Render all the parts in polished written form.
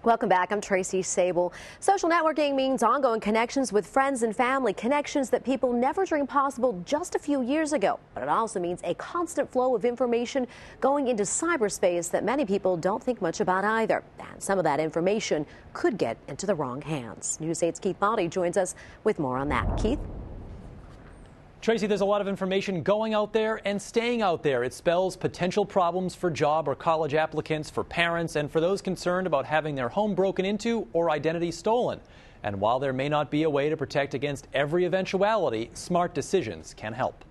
Welcome back. I'm Tracy Sable. Social networking means ongoing connections with friends and family, connections that people never dreamed possible just a few years ago. But it also means a constant flow of information going into cyberspace that many people don't think much about either. And some of that information could get into the wrong hands. News 8's Keith Baldi joins us with more on that. Keith? Tracy, there's a lot of information going out there and staying out there. It spells potential problems for job or college applicants, for parents, and for those concerned about having their home broken into or identity stolen. And while there may not be a way to protect against every eventuality, smart decisions can help.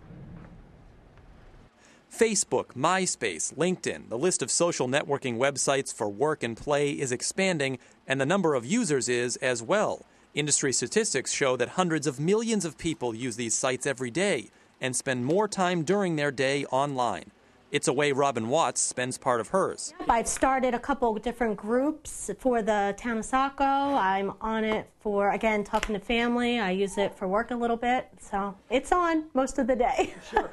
Facebook, MySpace, LinkedIn, the list of social networking websites for work and play is expanding, and the number of users is as well. Industry statistics show that hundreds of millions of people use these sites every day and spend more time during their day online. It's a way Robin Watts spends part of hers. I've started a couple different groups for the town of Saco. I'm on it for, again, talking to family. I use it for work a little bit, so it's on most of the day. Sure.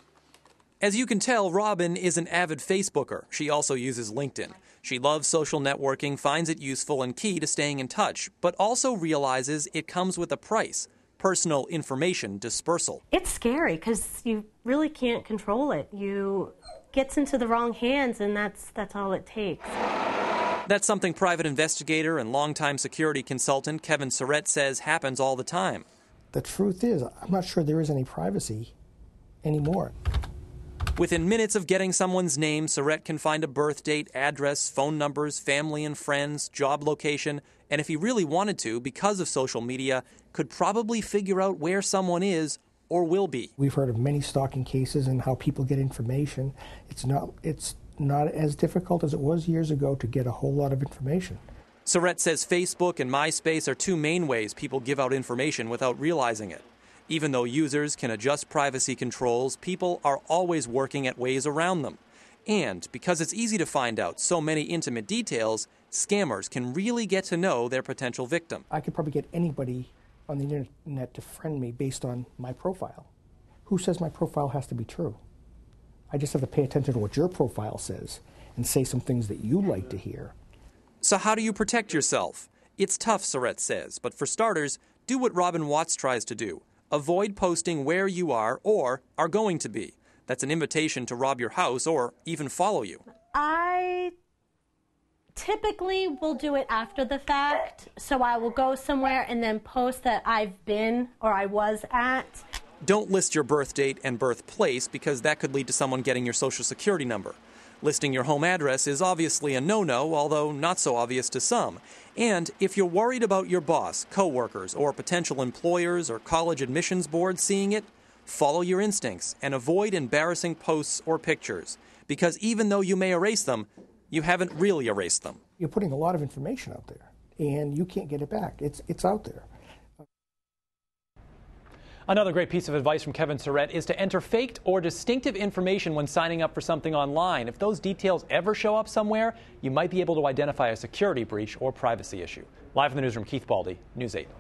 As you can tell, Robin is an avid Facebooker. She also uses LinkedIn. She loves social networking, finds it useful and key to staying in touch, but also realizes it comes with a price: personal information dispersal. It's scary because you really can't control it. You gets into the wrong hands, and that's all it takes. That's something private investigator and longtime security consultant Kevin Surratt says happens all the time. The truth is, I'm not sure there is any privacy anymore. Within minutes of getting someone's name, Surratt can find a birth date, address, phone numbers, family and friends, job location, and if he really wanted to, because of social media, could probably figure out where someone is or will be. We've heard of many stalking cases and how people get information. It's not as difficult as it was years ago to get a whole lot of information. Surratt says Facebook and MySpace are two main ways people give out information without realizing it. Even though users can adjust privacy controls, people are always working at ways around them. And because it's easy to find out so many intimate details, scammers can really get to know their potential victim. I could probably get anybody on the internet to friend me based on my profile. Who says my profile has to be true? I just have to pay attention to what your profile says and say some things that you like to hear. So how do you protect yourself? It's tough, Surratt says, but for starters, do what Robin Watts tries to do. Avoid posting where you are or are going to be. That's an invitation to rob your house or even follow you. I typically will do it after the fact, so I will go somewhere and then post that I've been or I was at. Don't list your birth date and birthplace because that could lead to someone getting your social security number. Listing your home address is obviously a no-no, although not so obvious to some. And if you're worried about your boss, coworkers, or potential employers or college admissions boards seeing it, follow your instincts and avoid embarrassing posts or pictures. Because even though you may erase them, you haven't really erased them. You're putting a lot of information out there, and you can't get it back. It's out there. Another great piece of advice from Kevin Surratt is to enter faked or distinctive information when signing up for something online. If those details ever show up somewhere, you might be able to identify a security breach or privacy issue. Live from the newsroom, Keith Baldi, News 8.